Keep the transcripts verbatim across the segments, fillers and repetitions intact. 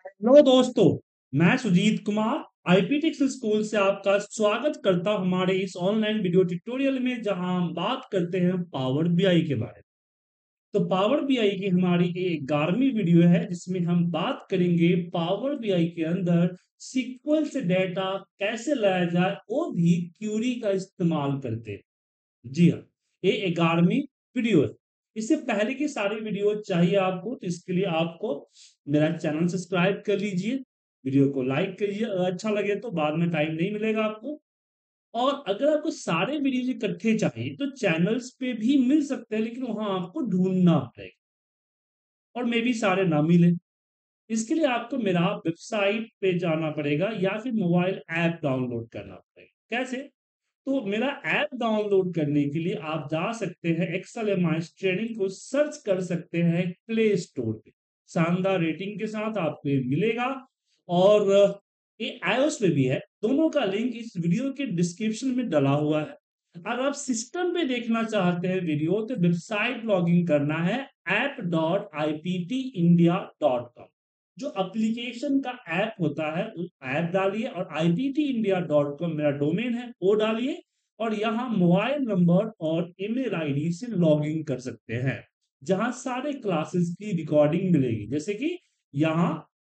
Hello दोस्तों। मैं Sujit Kumar आईपीटिक्स school से आपका स्वागत करता हूं हमारे इस ऑनलाइन वीडियो ट्यूटोरियल में, जहां हम बात करते हैं पावर बीआई के बारे में। तो पावर बीआई की हमारी ये ग्यारहवीं वीडियो है, जिसमें हम बात करेंगे पावर बीआई के अंदर सीक्वल से डेटा कैसे लाया जाए, वो भी क्यूरी का इस्तेमाल करते। जी हाँ, ये ग्यारहवीं वीडियो है। इससे पहले की सारी वीडियो चाहिए आपको, तो इसके लिए आपको मेरा चैनल सब्सक्राइब कर लीजिए, वीडियो को लाइक करिए। अगर अच्छा लगे तो बाद में टाइम नहीं मिलेगा आपको। और अगर आपको सारे वीडियो इकट्ठे चाहिए तो चैनल्स पे भी मिल सकते हैं, लेकिन वहां आपको ढूंढना पड़ेगा और मे भी सारे ना मिले। इसके लिए आपको मेरा वेबसाइट पे जाना पड़ेगा या फिर मोबाइल ऐप डाउनलोड करना पड़ेगा। कैसे? तो मेरा ऐप डाउनलोड करने के लिए आप जा सकते हैं, एक्सेल एम आई ट्रेनिंग को सर्च कर सकते हैं प्ले स्टोर पे। शानदार रेटिंग के साथ आपको ये मिलेगा। और ये आईओएस पे भी है। दोनों का लिंक इस वीडियो के डिस्क्रिप्शन में डला हुआ है। अगर आप सिस्टम पे देखना चाहते हैं वीडियो, तो वेबसाइट लॉगिन करना है app dot I P T India dot com. जो एप्लीकेशन का ऐप होता है उस ऐप डालिए, और I P T India dot com मेरा डोमेन है, वो डालिए। और यहाँ मोबाइल नंबर और ईमेल आईडी से लॉगिन कर सकते हैं, जहां सारे क्लासेस की रिकॉर्डिंग मिलेगी। जैसे कि यहाँ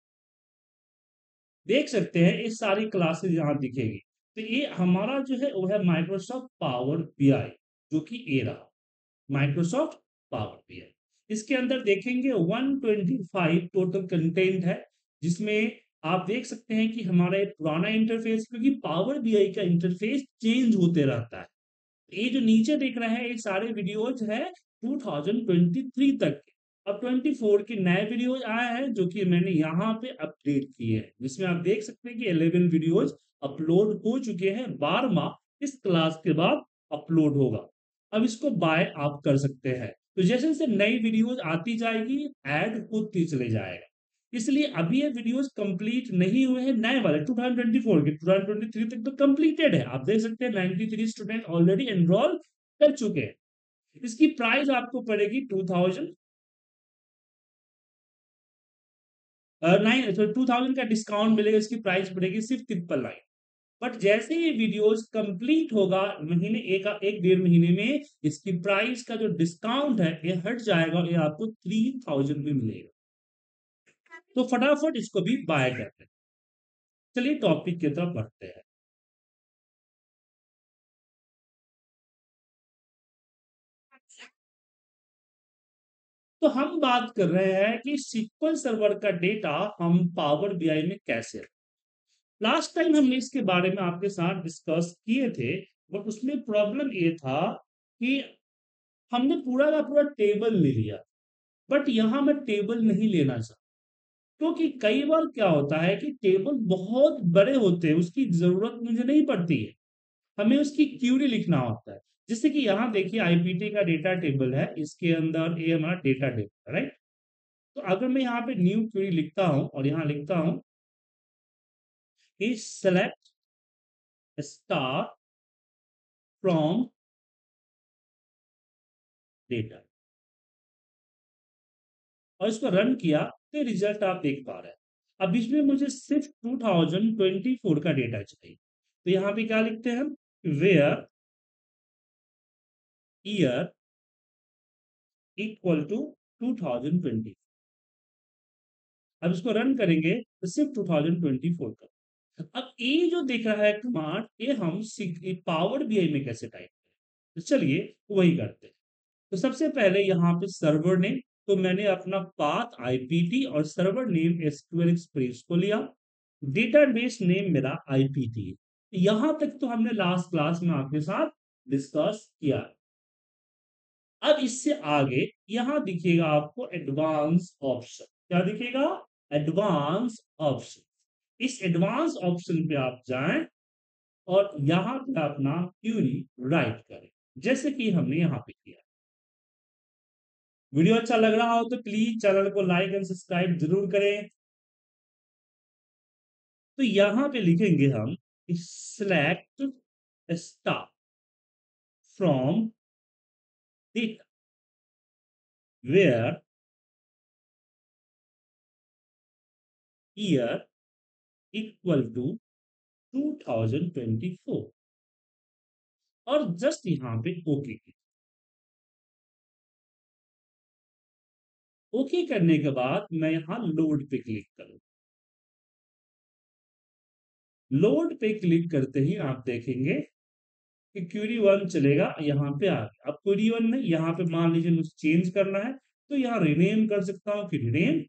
देख सकते हैं, ये सारी क्लासेस यहाँ दिखेगी। तो ये हमारा जो है वो है माइक्रोसॉफ्ट पावर बीआई, जो कि ए रहा माइक्रोसॉफ्ट पावर बीआई। इसके अंदर देखेंगे एक सौ पच्चीस टोटल कंटेंट है, जिसमें आप देख सकते हैं कि हमारा एक पुराना इंटरफेस, क्योंकि पावर बीआई का इंटरफेस चेंज होते रहता है। ये जो नीचे दिख रहे हैं, ये सारे वीडियोज है दो हज़ार तेईस तक के। अब चौबीस के नए वीडियोज आए हैं, जो कि मैंने यहाँ पे अपडेट किए हैं, जिसमें आप देख सकते हैं कि ग्यारह वीडियोज अपलोड हो चुके हैं। बारहवां इस क्लास के बाद अपलोड होगा। अब इसको बाय आप कर सकते हैं। तो जैसे जैसे नई वीडियोज आती जाएगी, ऐड होती चले जाएगा। इसलिए अभी ये वीडियोस कंप्लीट नहीं हुए हैं, नए वाले दो हज़ार चौबीस के दो हज़ार तेईस तक तो कंप्लीटेड है। आप देख सकते हैं तिरानवे स्टूडेंट ऑलरेडी एनरोल कर चुके हैं। इसकी प्राइस आपको पड़ेगी two thousand nine two thousand का डिस्काउंट मिलेगा। इसकी प्राइस पड़ेगी सिर्फ ट्रिपल नाइन। बट जैसे ये वीडियोस कंप्लीट होगा, महीने एक एक डेढ़ महीने में इसकी प्राइस का जो डिस्काउंट है ये हट जाएगा, ये आपको थ्री थाउजेंड में मिलेगा। तो फटाफट इसको भी बाय करते हैं। चलिए टॉपिक की तरफ बढ़ते हैं। तो हम बात कर रहे हैं कि सीक्वल सर्वर का डेटा हम पावर बीआई में कैसे। लास्ट टाइम हमने इसके बारे में आपके साथ डिस्कस किए थे, बट उसमें प्रॉब्लम ये था कि हमने पूरा का पूरा टेबल ले लिया। बट यहां मैं टेबल नहीं लेना चाहता, क्योंकि कई बार क्या होता है कि टेबल बहुत बड़े होते हैं, उसकी जरूरत मुझे नहीं पड़ती है। हमें उसकी क्यूरी लिखना होता है। जैसे कि यहाँ देखिए आईपीटी का डेटा टेबल है, इसके अंदर ये हमारा डेटा टेबल है, राइट। तो अगर मैं यहाँ पे न्यू क्वेरी लिखता हूं और यहाँ लिखता हूं कि सेलेक्ट स्टार फ्रॉम डेटा, और इसको रन किया, तो रिजल्ट आप देख पा रहे हैं। अब इसमें मुझे सिर्फ दो हज़ार चौबीस का डेटा चाहिए। तो यहाँ पे क्या लिखते हैं हम, where year equal to two thousand twenty. अब इसको रन करेंगे तो सिर्फ टू थाउजेंड ट्वेंटी फोर का। अब ये जो दिख रहा है कमांड, ये हम पावर बीआई में कैसे टाइप करें, तो चलिए वही करते हैं। तो सबसे पहले यहाँ पे सर्वर नेम, तो मैंने अपना पाथ आईपीटी और सर्वर नेम एसक्यूएल एक्सप्रेस को लिया। डेटाबेस नेम मेरा आईपीटी है। यहां तक तो हमने लास्ट क्लास में आपके साथ डिस्कस किया। अब इससे आगे यहां दिखेगा आपको एडवांस ऑप्शन। क्या दिखेगा? Advance option. इस एडवांस ऑप्शन पे आप जाएं और यहां पे अपना क्यूरी राइट करें, जैसे कि हमने यहां पे किया। वीडियो अच्छा लग रहा हो तो प्लीज चैनल को लाइक एंड सब्सक्राइब जरूर करें। तो यहां पे लिखेंगे हम select star from data where year equal to two thousand twenty four और जस्ट यहां पे ओके। ओके करने के बाद मैं यहां लोड पे क्लिक करूं। लोड पे क्लिक करते ही आप देखेंगे कि क्यूरी वन चलेगा, यहाँ पे आ गया। अब क्यूरी वन नहीं, यहाँ पे मान लीजिए मुझे चेंज करना है तो यहाँ रिनेम कर सकता हूँ कि रिनेम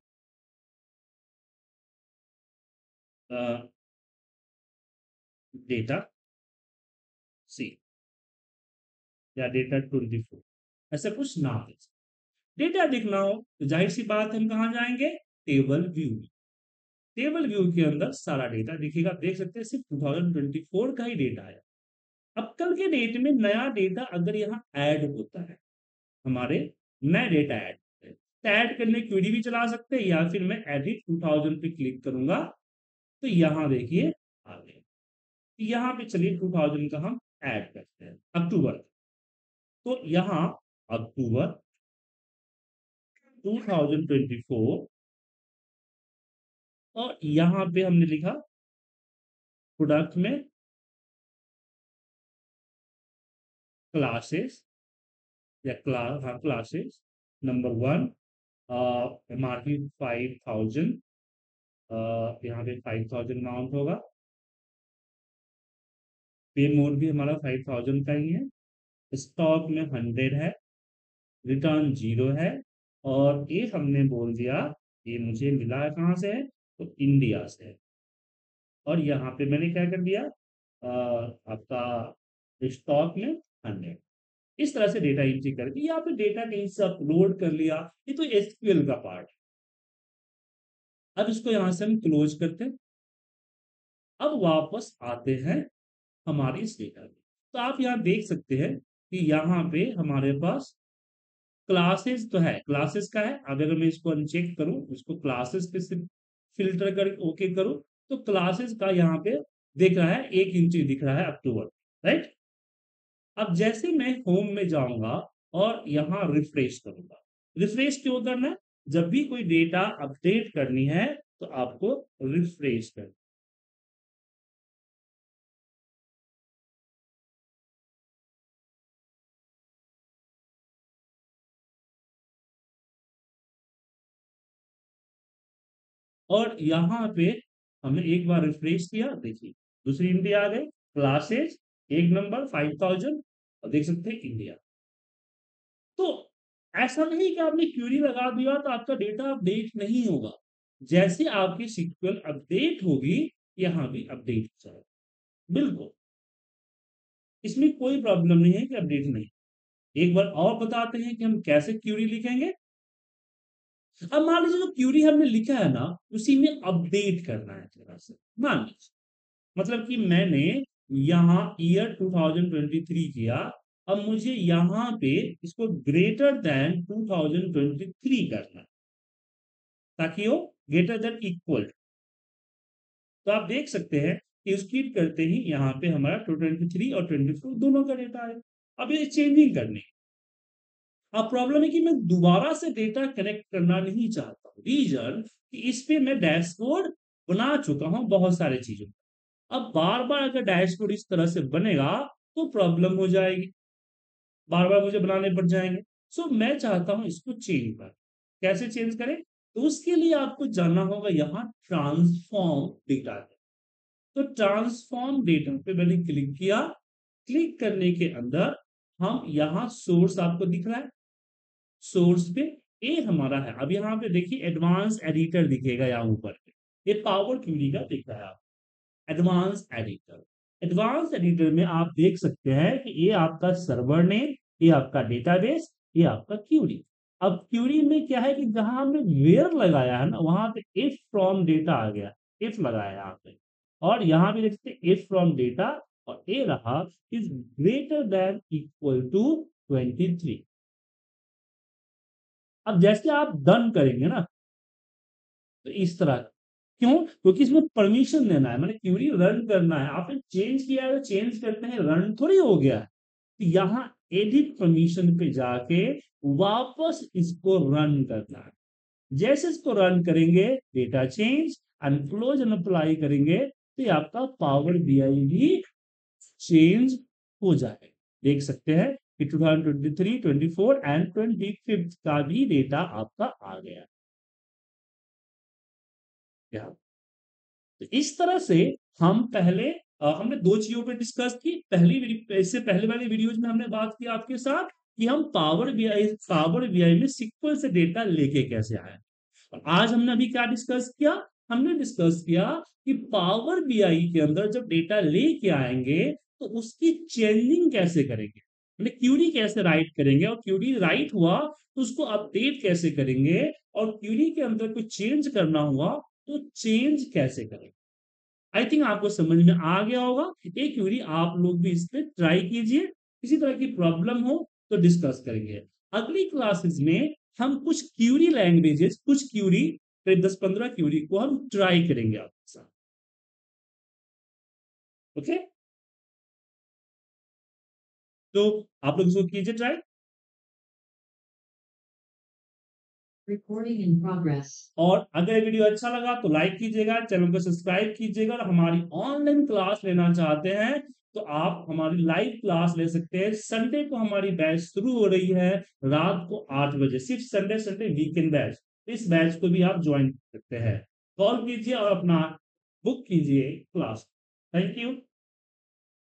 डेटा सी या डेटा ट्वेंटी फोर, ऐसा कुछ नाम दे। डेटा दिखना हो तो जाहिर सी बात है हम कहाँ जाएंगे, टेबल व्यू में। टेबल व्यू के अंदर सारा डेटा दिखेगा। देख सकते हैं सिर्फ टू थाउजेंड ट्वेंटी फोर का ही डेटा है। अब कल के डेट में नया डेटा अगर यहाँ ऐड होता है, हमारे नए डेटा ऐड होते हैं, तो ऐड करने क्वेरी भी चला सकते हैं या फिर मैं एडिट टू थाउजेंड पे क्लिक करूंगा तो यहाँ देखिए आ गए। यहाँ पे चलिए टू थाउजेंड का हम ऐड करते हैं, अक्टूबर। तो यहाँ October two thousand twenty four और यहाँ पे हमने लिखा प्रोडक्ट में क्लासेस या क्लास, हाँ classes number one, M R P five thousand, यहाँ पे फाइव थाउजेंड अमाउंट होगा। पे मोड भी हमारा फाइव थाउजेंड का ही है। स्टॉक में हंड्रेड है, रिटर्न जीरो है और ये हमने बोल दिया ये मुझे मिला है कहाँ से है, तो इंडिया से है। और यहाँ पे मैंने क्या कर दिया, आ, आपका स्टॉक में हंड्रेड। इस तरह से डेटा एंट्री करके यहाँ पे डेटा कहीं से अपलोड कर लिया। ये तो एसक्यूएल का पार्ट है। अब इसको यहां से हम क्लोज करते हैं। अब वापस आते हैं हमारी इस डेटा में। तो आप यहाँ देख सकते हैं कि यहाँ पे हमारे पास क्लासेस तो है, क्लासेस का है। अब अगर मैं इसको अनचेक करूं, इसको क्लासेस पे सिर्फ फिल्टर कर ओके करूं तो क्लासेस का यहाँ पे दिख रहा है, एक इंची दिख रहा है अक्टूबर, राइट। अब जैसे मैं होम में जाऊंगा और यहाँ रिफ्रेश करूंगा। रिफ्रेश क्यों करना है, जब भी कोई डेटा अपडेट करनी है तो आपको रिफ्रेश करना। और यहाँ पे हमने एक बार रिफ्रेश किया, देखिए दूसरी इंडिया आ गई, क्लासेस एक नंबर फाइव थाउजेंड और देख सकते हैं इंडिया। तो ऐसा नहीं कि आपने क्यूरी लगा दिया तो आपका डेटा अपडेट नहीं होगा। जैसे आपकी सीक्वल अपडेट होगी यहाँ भी अपडेट हो जाएगा, बिल्कुल इसमें कोई प्रॉब्लम नहीं है कि अपडेट नहीं। एक बार और बताते हैं कि हम कैसे क्यूरी लिखेंगे। अब मान लीजिए जो क्यूरी हमने लिखा है ना, उसी में अपडेट करना है थोड़ा सा। मान लीजिए मतलब कि मैंने यहाँ year two thousand twenty three किया, अब मुझे यहाँ पे इसको greater than two thousand twenty three करना है ताकि वो ग्रेटर देन इक्वल। तो आप देख सकते हैं कि उसकी करते ही यहाँ पे हमारा टू ट्वेंटी थ्री और ट्वेंटी फोर दोनों का डेटा है। अब ये चेंजिंग करनी है। अब प्रॉब्लम है कि मैं दोबारा से डेटा कनेक्ट करना नहीं चाहता हूँ। रीजन कि इस पे मैं डैशबोर्ड बना चुका हूँ बहुत सारे चीजों। अब बार बार अगर डैशबोर्ड इस तरह से बनेगा तो प्रॉब्लम हो जाएगी, बार बार मुझे बनाने पड़ जाएंगे। सो मैं चाहता हूं इसको चेंज कर। कैसे चेंज करें, तो उसके लिए आपको जानना होगा यहाँ ट्रांसफॉर्म डेटा। तो ट्रांसफॉर्म डेटा पे मैंने क्लिक किया। क्लिक करने के अंदर हम यहाँ सोर्स आपको दिख रहा है, सोर्स पे ए हमारा है। अब यहाँ पे देखिए एडवांस एडिटर दिखेगा यहाँ ऊपर पे, ये पावर क्यूरी का दिख रहा है आप। एडवांस एडिटर, एडवांस एडिटर में आप देख सकते हैं कि ये आपका सर्वर नेम, ये आपका डेटाबेस, ये आपका क्यूरी। अब क्यूरी में क्या है कि जहां हमने वेयर लगाया है ना, वहां पे इफ फ्रॉम डेटा आ गया, इफ लगाया यहाँ पे। और यहाँ पे देखते हैं इफ फ्रॉम डेटा और ए रहा is greater than equal to twenty three. अब जैसे आप डन करेंगे ना तो इस तरह, क्यों, क्योंकि इसमें परमिशन देना है, मैंने क्यूरी रन करना है। आपने चेंज किया है तो चेंज करते हैं, रन थोड़ी हो गया है। तो यहाँ एडिट परमिशन पे जाके वापस इसको रन करना है। जैसे इसको रन करेंगे data change, and close and apply करेंगे तो ये आपका पावर बीआई भी चेंज हो जाएगा। देख सकते हैं कि two thousand twenty three, twenty four and twenty fifth का भी डेटा आपका आ गया। क्या तो इस तरह से हम पहले अ, हमने दो चीजों पे डिस्कस की। पहली वीडियो- इससे पहले वाले वीडियोज में हमने बात की आपके साथ कि हम पावर बीआई पावर बीआई में सिक्वल से डेटा लेके कैसे आए। और आज हमने अभी क्या डिस्कस किया, हमने डिस्कस किया कि पावर बीआई के अंदर जब डेटा लेके आएंगे तो उसकी चेंजिंग कैसे करेंगे, मतलब क्यूरी कैसे राइट करेंगे, और क्यूरी राइट हुआ तो उसको अपडेट कैसे करेंगे, और क्यूरी के अंदर कुछ चेंज करना हुआ तो चेंज कैसे करेंगे। आई थिंक आपको समझ में आ गया होगा। एक क्यूरी आप लोग भी इस पे ट्राई कीजिए, किसी तरह की प्रॉब्लम हो तो डिस्कस करेंगे। अगली क्लासेस में हम कुछ क्यूरी लैंग्वेजेस, कुछ क्यूरी, करीब दस पंद्रह क्यूरी को हम ट्राई करेंगे आपके साथ। ओके, तो आप लोग इसको कीजिए ट्राई। Recording in progress. और अगर ये वीडियो अच्छा लगा तो लाइक कीजिएगा, चैनल को सब्सक्राइब कीजिएगा, और हमारी ऑनलाइन क्लास लेना चाहते हैं तो आप हमारी लाइव क्लास ले सकते हैं। संडे को हमारी बैच शुरू हो रही है रात को आठ बजे, सिर्फ संडे संडे वीकेंड बैच। इस बैच को भी आप ज्वाइन कर सकते हैं। कॉल कीजिए और अपना बुक कीजिए क्लास। Thank you.